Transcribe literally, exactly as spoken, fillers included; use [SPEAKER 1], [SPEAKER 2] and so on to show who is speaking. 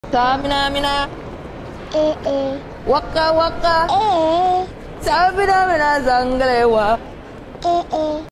[SPEAKER 1] Samina mina,
[SPEAKER 2] eh eh,
[SPEAKER 1] waka waka,
[SPEAKER 2] eh
[SPEAKER 1] samina mina zangalewa.
[SPEAKER 2] eh eh.